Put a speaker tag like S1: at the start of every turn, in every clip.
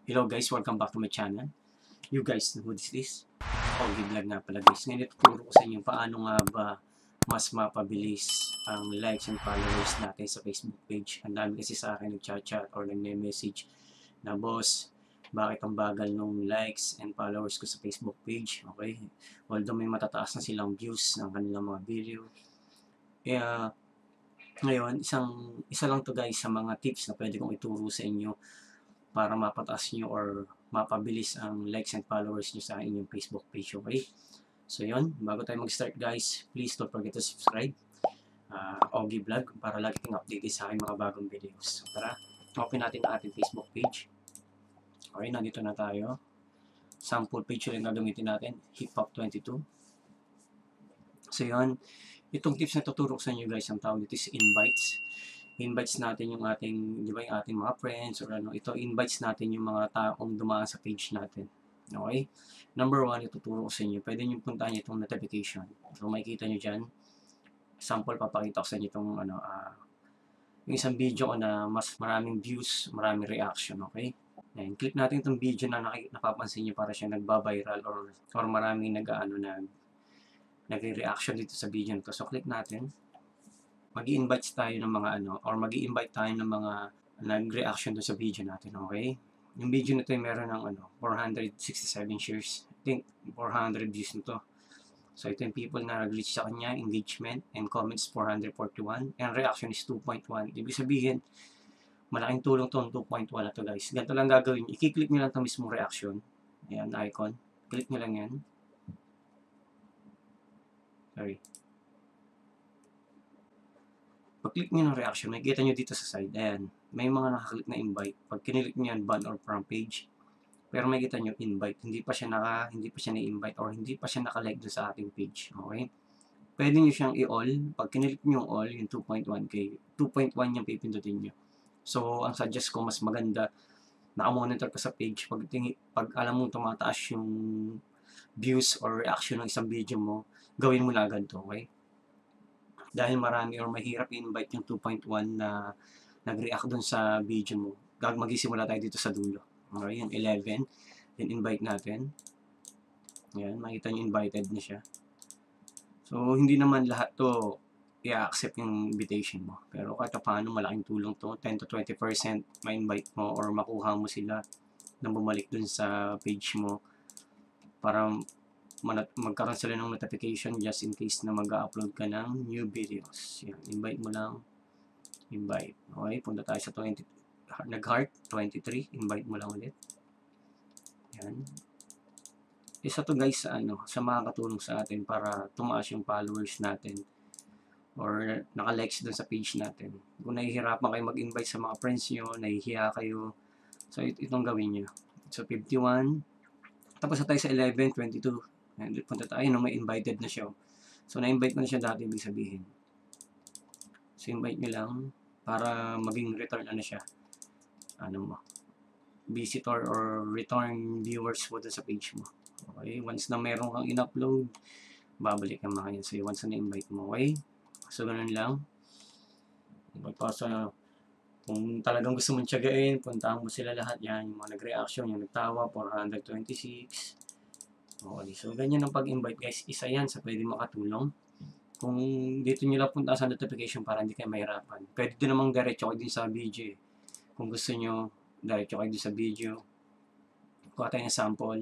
S1: Hello guys, welcome back to my channel. You guys know who this is? Ogie Vlog nga pala guys. Ngayon ituturo ko sa inyo paano nga ba mas mapabilis ang likes and followers natin sa Facebook page. Ang dami kasi sa akin nag-chat or nag-message na boss, bakit ang bagal nung likes and followers ko sa Facebook page? Okay? Although may matataas na silang views ng kanilang mga video. Kaya ngayon, isa lang to guys sa mga tips na pwede kong ituro sa inyo para mapataas nyo or mapabilis ang likes and followers nyo sa inyong Facebook page, okay? So yun, bago tayo mag-start guys, please don't forget to subscribe Ogie Vlog para lagi kang updated sa aking mga bagong videos. So tara, open natin ang ating Facebook page. Okay, nandito na tayo. Sample page ulit na gamitin natin, hiphop22. So yun, itong tips na tuturo sa inyo guys, ang tawag dito is invites natin yung ating, di ba, yung ating mga friends or ano, ito invites natin yung mga taong dumaan sa page natin. Okay? Number 1, ituturo ko sa inyo. Pwede nyo puntahan itong notification. So, makikita nyo dyan. Sample, papakita ko sa inyo itong, yung isang video ko na mas maraming views, maraming reaction. Okay? Ayan, click natin itong video na napapansin nyo para siya nagba-viral or maraming nagre-reaction dito sa video nito. So, click natin. Mag-i-invite tayo ng mga mag-i-invite tayo ng mga nag-reaction doon sa video natin, okay? Yung video nito ay meron ng 467 shares. I think 400 views nito. So ito yung people na nag-reach sa kanya, engagement and comments 441 and reaction is 2.1. Ibig sabihin, malaking tulong tong 2.1 na to guys. Ganito lang gagawin. I-click nyo lang itong mismong reaction. Ayan, icon. Click nyo lang yan. Sorry. Pag-click nyo ng reaction, makikita nyo dito sa side, ayan, may mga nakaklik na invite. Pag kinilik nyo yan, ban or from page, pero makikita nyo invite, hindi pa siya na-invite or hindi pa siya naka-like doon sa ating page, okay? Pwede nyo siyang i-all, pag kinilik nyo yung all, yung 2.1k, 2.1 yung pipindutin nyo. So, ang suggest ko, mas maganda, naka-monitor ka sa page, pag alam mong tumataas yung views or reaction ng isang video mo, gawin mo na agad to, okay? Dahil marami or mahirap i-invite yung 2.1 na nag-react dun sa video mo. Mag-isimula tayo dito sa dulo. Okay, yung 11. Then invite natin. Ayan, makita nyo invited na siya. So, hindi naman lahat to i-accept yung invitation mo. Pero kahit paano, malaking tulong to. 10 to 20% ma-invite mo or makuha mo sila na bumalik dun sa page mo para magkaroon sila ng notification just in case na mag-upload ka ng new videos. Yan, invite mo lang. Invite. Okay, punta tayo sa 20, nag-heart, 23. Invite mo lang ulit. Yan. Isa to guys sa makakatulong sa atin para tumaas yung followers natin or naka-likes dun sa page natin. Kung nahihirapan kayo mag-invite sa mga friends nyo, nahihiya kayo, so itong gawin nyo. So 51. Tapos na tayo sa 11, 22. Punta tayo, may invited na siya. So, na-invite mo na siya dati, ibig sabihin. So, invite nyo lang para maging return siya. Visitor or return viewers mo dun sa page mo. Okay, once na meron kang in-upload, babalik ang mga yan. So, once na na-invite mo, okay? So, ganun lang. Kung talagang gusto mong tiyagain, puntahan mo sila lahat yan. Yung mga nag-reaction, yung nagtawa, 426. Okay, so ganyan ang pag-invite guys. Isa yan sa pwede makatulong. Kung dito nyo lang punta sa notification para hindi kayo mahirapan. Pwede din namang diretso kayo din sa video. Kung gusto nyo, diretso kayo din sa video. Kuha tayo ng sample.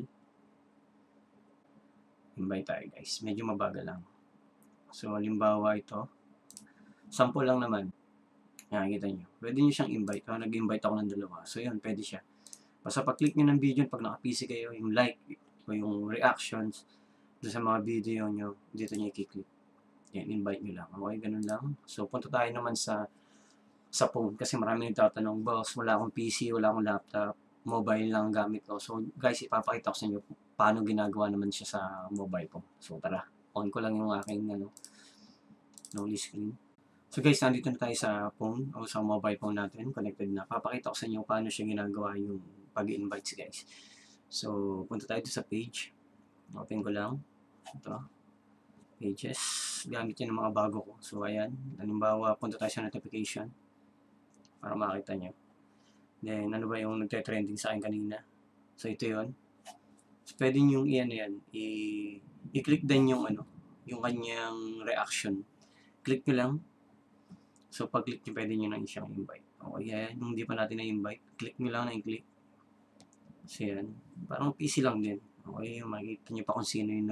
S1: Invite tayo guys. Medyo mabagal lang. So, halimbawa ito. Sample lang naman. Yan, kita nyo. Pwede nyo siyang invite. Nag-invite ako ng dalawa. So, yun, pwede siya. Basta pag-click nyo ng video, pag naka-PC kayo, yung like, o yung reactions doon sa mga video nyo, dito nyo i-click. Yan, invite nyo lang. Okay, ganun lang. So, punta tayo naman sa phone kasi marami nagtatanong, boss, wala akong PC, wala akong laptop, mobile lang gamit ko. So, guys, ipapakita ko sa inyo paano ginagawa naman siya sa mobile phone. So, tara. On ko lang yung aking no screen. So, guys, nandito na tayo sa phone o sa mobile phone natin. Connected na. Papakita ko sa inyo paano siya ginagawa yung pag-invite guys. So, punta tayo sa page. Open ko lang. Ito. Pages. Gamit yan ng mga bago ko. So, ayan. Halimbawa, punta tayo sa notification. Para makita nyo. Then, ano ba yung nagte-trending sa akin kanina? So, ito yun. So, pwede nyo i-click din yung yung kanyang reaction. Click nyo lang. So, pag-click nyo, pwede nyo nang siyang invite. Okay, yan. Yung hindi pa natin na-invite, click nyo lang na i-click. So, yan. Parang PC lang din. Okay, makikita nyo pa kung sino yung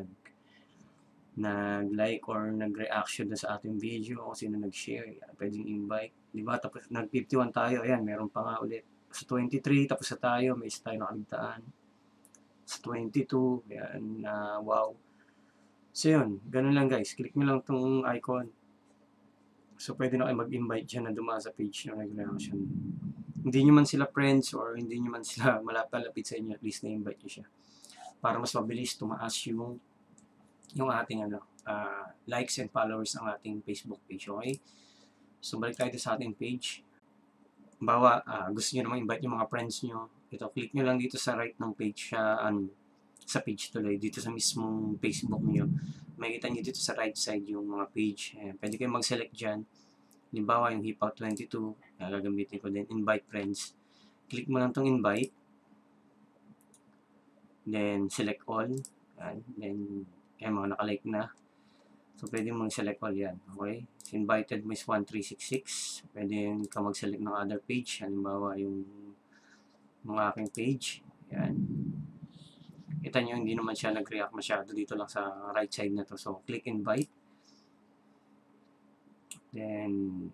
S1: nag-like or nag-reaction sa ating video, kung sino nag-share. Pwedeng invite. Diba? Tapos, nag-51 tayo. Ayan, meron pa nga ulit. Sa 23, tapos sa tayo, may isa tayo nakaligtaan. Sa 22, yan, wow. So, yun. Ganun lang, guys. Click nyo lang tong icon. So, pwede na kayo mag-invite dyan na dumaan sa page na nag-reaction. Hindi nyo man sila friends or hindi nyo man sila malapit sa inyo, at least na-invite nyo siya. Para mas mabilis tumaas yung ating likes and followers ng ating Facebook page, okay? So, balik tayo sa ating page. Bawa, gusto nyo namang invite yung mga friends nyo. Ito, click nyo lang dito sa right ng page sa page tuloy, dito sa mismong Facebook nyo. Makikita nyo dito sa right side yung mga page. Pwede kayong mag-select dyan. Halimbawa, yung Hipaw 22, gagamitin ko din, invite friends. Click mo lang tong invite. Then, select all. Then, mga nakalike na. So, pwede mong select all yan. Okay? So, invited mo is 1366. Pwede ka mag-select ng other page. Halimbawa, yung mga aking page. Yan. Kita nyo, hindi naman siya nag-react masyado dito lang sa right side na to. So, click invite. Then,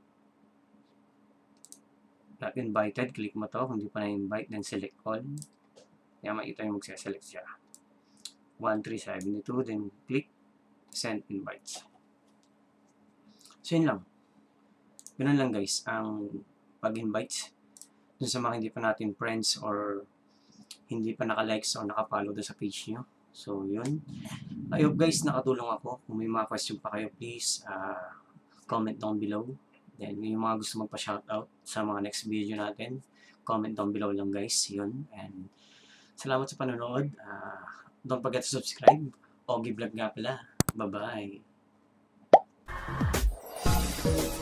S1: not invited. Click mo to. Kung hindi pa na-invite, then select all. Yan, makita nyo magse-select siya. 1372. Then, click send invites. So, yun lang. Ganun lang, guys, ang pag-invite dun sa mga hindi pa natin friends or hindi pa naka-likes o naka-follow dun sa page nyo. So, yun. I hope, guys, nakatulong ako. Kung may mga question pa kayo, please comment down below. Then, yung mga gusto magpa-shoutout sa mga next video natin, comment down below lang, guys. Yun. And salamat sa panonood. Don't forget to subscribe. Ogie Vlog nga pala. Bye-bye.